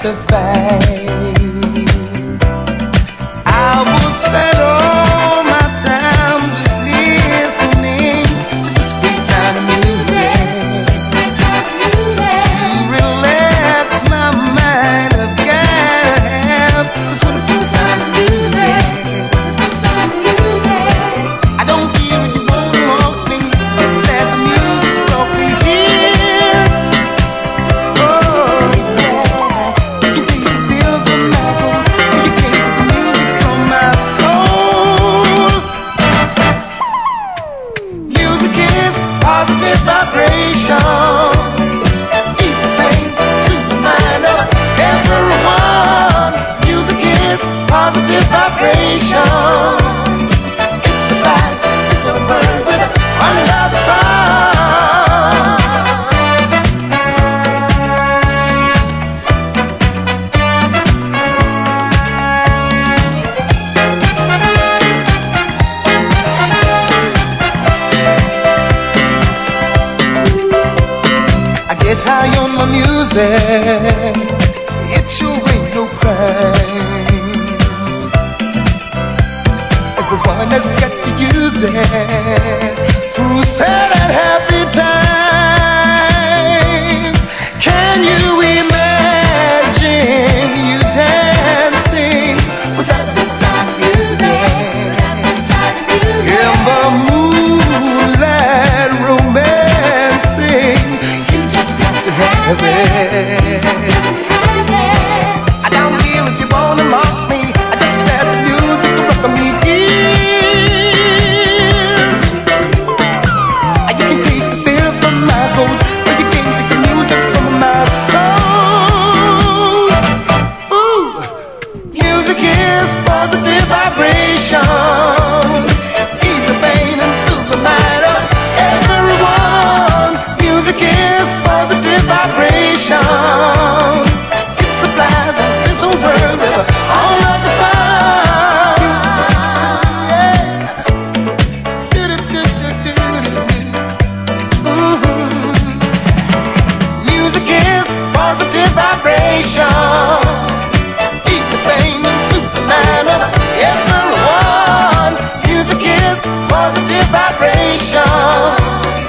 a fact. I would spend all my time just listening to the sweet sound of music, to relax my mind. I've gotta have this wonderful sound of music. I don't care if you wanna mock me, just let the music brought me here. Oh yeah, you can take the silver medal, you can take the music from my soul. Music is positive vibration. Easy pain, soothe the mind of everyone. Music is positive vibration. It's a vice, it's a bird with another fire. I get high on my music, it sure ain't no crime. Everyone has got to use it through sad and happy times. Can you imagine you dancing without the sound of music? In the moonlight romancing, you just got to have it. I don't care if you wanna mock me, I just let the music rock me here. You can take the silver from my gold, but you can't take the music from my soul. Ooh, music is positive vibration. Ease the pain and soothe the mind of everyone. Music is positive vibration. It supplies this whole world with all of the fun. Music is positive vibration. Ease the pain and soothe the mind of everyone. Music is positive vibration.